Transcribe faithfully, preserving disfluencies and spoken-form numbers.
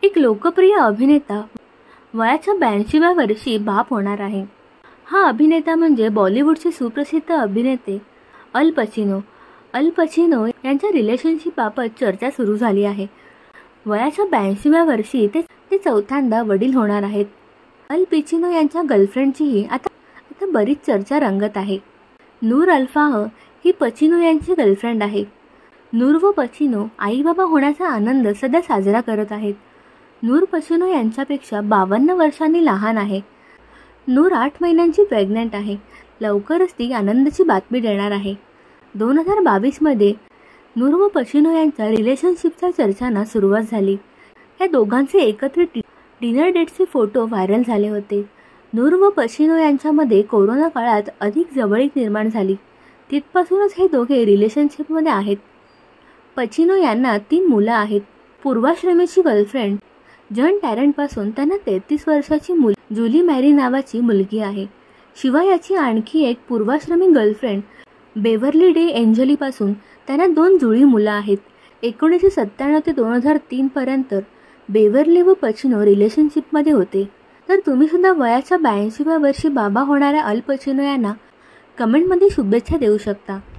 एक लोकप्रिय अभिनेता वयाच्या ब्याऐंशीव्या वर्षी बाप होणार आहे। हा अभिनेता म्हणजे बॉलिवूडचे सुप्रसिद्ध अभिनेते अल पचिनो। अल पचिनो यांच्या रिलेशनशिपबाबत चर्चा सुरू झाली आहे। वयाच्या ब्याऐंशीव्या वर्षी ते ते चौथ्यांदा वडील होणार आहेत। अल पचिनो यांच्या गर्लफ्रेंडचीही आता आता बरीच चर्चा रंगत आहे। नूर अल्फाह ही पचिनो यांची गर्लफ्रेंड आहे। नूर व पचिनो आई बाबा होण्याचा आनंद सध्या साजरा करत आहेत। नूर पचिनो यांच्यापेक्षा बावन्न वर्षांनी लहान आहे। नूर आठ महिन्यांची प्रेग्नंट आहे। लवकरच ती आनंदाची बातमी देणार आहे। दोन हजार बावीस मध्ये नूर व पचिनो यांच्या रिलेशनशिपच्या चर्चांना सुरुवात झाली। या दोघांचे एकत्रित डिनर डेटचे फोटो व्हायरल झाले होते। नूर व पचिनो यांच्यामध्ये कोरोना काळात अधिक जवळीक निर्माण झाली। तिथपासूनच हे दोघे रिलेशनशिपमध्ये आहेत। पचिनो यांना तीन मुलं आहेत। पूर्वाश्रमीची गर्लफ्रेंड जॉन टॅरंटपासून त्यांना तेहतीस वर्षाची मुल जुली मॅरी नावाची मुलगी आहे। शिवाय याची आणखी एक पूर्वाश्रमी गर्लफ्रेंड बेवर्ली डे एंजलीपासून त्यांना दोन जुळी मुलं आहेत। एकोणीसशे सत्त्याण्णव ते दोन हजार तीन पर्यंत बेवर्ली व पचिनो रिलेशनशिपमध्ये होते। तर तुम्ही सुद्धा वयाच्या ब्याऐंशीव्या वर्षी बाबा होणाऱ्या अल पचिनो यांना कमेंटमध्ये शुभेच्छा देऊ शकता।